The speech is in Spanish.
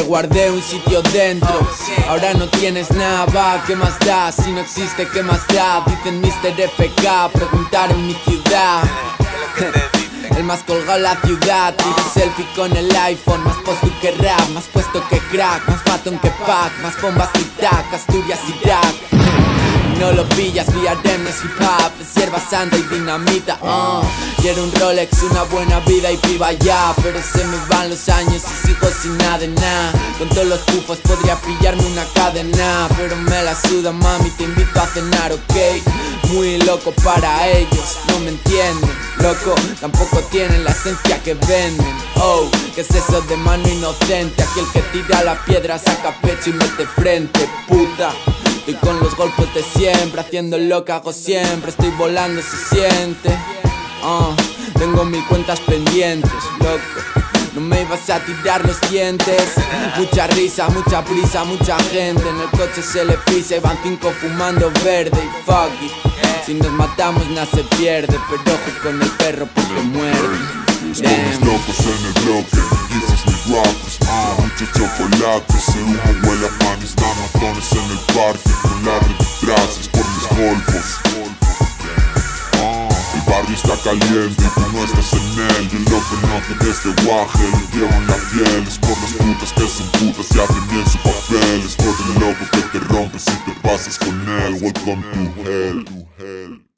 guardé un sitio dentro. Ahora no tienes nada, ¿qué más da? Si no existe, ¿qué más da? Dicen Mr. FK, preguntar en mi ciudad. El más colgado en la ciudad, tiro selfie con el iPhone. Más postu que rap, más puesto que crack, más patón que pack, más bombas que tac, Asturias y Irak. No lo pillas, VRM es hip hop, es hierba santa y dinamita. Quiero un Rolex, una buena vida y viva ya, pero se me van los años y sigo sin nada de nada. Con todos los pufos podría pillarme una cadena, pero me la suda mami, te invito a cenar, ok. Muy loco para ellos, no me entienden, loco, tampoco tienen la esencia que venden. Oh, ¿qué es eso de mano inocente? Aquí el que tira la piedra saca pecho y mete frente, puta. Estoy con los golpes de siempre, haciendo lo que hago siempre. Estoy volando, se siente. Tengo 1000 cuentas pendientes, loco. No me ibas a tirar los dientes. Mucha risa, mucha prisa, mucha gente. En el coche se le pisa y van 5 fumando verde. Y fuck it, si nos matamos nada se pierde. Pero ojo con el perro porque muerde. Estamos locos en el bloque, dices mis rappers, mucho chocolate, ese humo huele a manis, matones en el parque, con las retrases por mis golfos. El barrio está caliente y tú no estás en él, yo lo conozco desde Guaje, lo llevo en la piel, es por las putas que son putas y hacen bien su papel, es por el loco que te rompes y te pasas con él, welcome to hell.